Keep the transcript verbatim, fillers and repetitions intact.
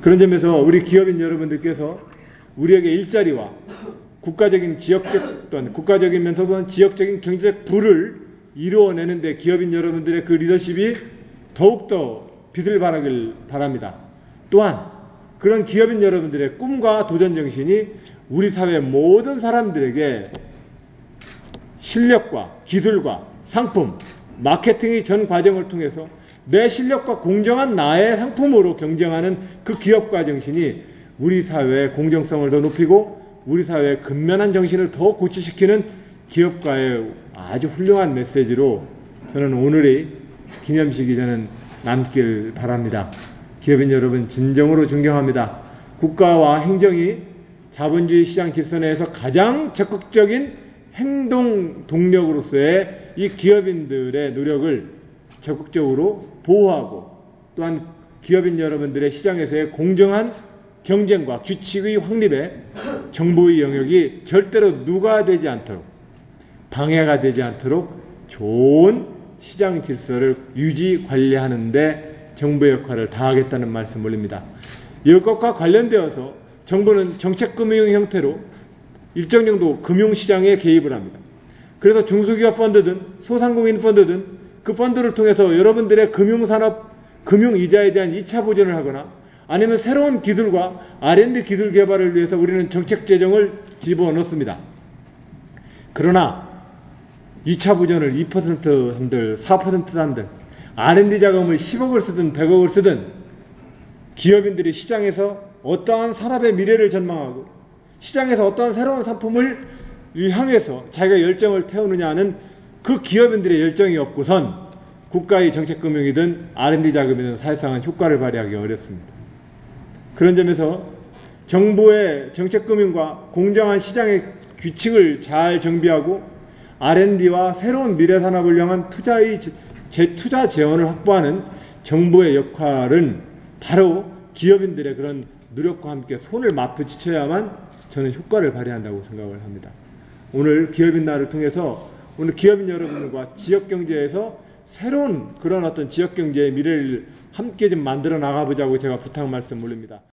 그런 점에서 우리 기업인 여러분들께서 우리에게 일자리와 국가적인 지역적 또한 국가적이면서도 지역적인 경제적 부를 이루어내는데 기업인 여러분들의 그 리더십이 더욱더 빛을 발하길 바랍니다. 또한 그런 기업인 여러분들의 꿈과 도전 정신이 우리 사회 모든 사람들에게 실력과 기술과 상품, 마케팅의 전 과정을 통해서 내 실력과 공정한 나의 상품으로 경쟁하는 그 기업가 정신이 우리 사회의 공정성을 더 높이고 우리 사회의 근면한 정신을 더 고취시키는 기업가의 아주 훌륭한 메시지로 저는 오늘의 기념식이 저는 남길 바랍니다. 기업인 여러분 진정으로 존경합니다. 국가와 행정이 자본주의 시장 질서 내에서 가장 적극적인 행동 동력으로서의 이 기업인들의 노력을 적극적으로 보호하고 또한 기업인 여러분들의 시장에서의 공정한 경쟁과 규칙의 확립에 정부의 영역이 절대로 누가되지 않도록 방해가 되지 않도록 좋은 시장 질서를 유지 관리하는 데 정부의 역할을 다하겠다는 말씀 올립니다. 이것과 관련되어서 정부는 정책금융 형태로 일정 정도 금융시장에 개입을 합니다. 그래서 중소기업 펀드든 소상공인 펀드든 그 펀드를 통해서 여러분들의 금융산업, 금융이자에 대한 이 차 보전을 하거나 아니면 새로운 기술과 알 앤 디 기술 개발을 위해서 우리는 정책 재정을 집어넣습니다. 그러나 이 차 보전을 이 퍼센트 한들 사 퍼센트 한들 알 앤 디 자금을 십억을 쓰든 백억을 쓰든 기업인들이 시장에서 어떠한 산업의 미래를 전망하고 시장에서 어떠한 새로운 상품을 향해서 자기가 열정을 태우느냐 하는 그 기업인들의 열정이 없고선 국가의 정책금융이든 알 앤 디 자금이든 사실상은 효과를 발휘하기 어렵습니다. 그런 점에서 정부의 정책금융과 공정한 시장의 규칙을 잘 정비하고 알 앤 디와 새로운 미래산업을 향한 투자의 재투자 재원을 확보하는 정부의 역할은 바로 기업인들의 그런 노력과 함께 손을 맞붙여야만 저는 효과를 발휘한다고 생각을 합니다. 오늘 기업인 날을 통해서 오늘 기업인 여러분과 지역경제에서 새로운 그런 어떤 지역경제의 미래를 함께 좀 만들어 나가보자고 제가 부탁 말씀 올립니다.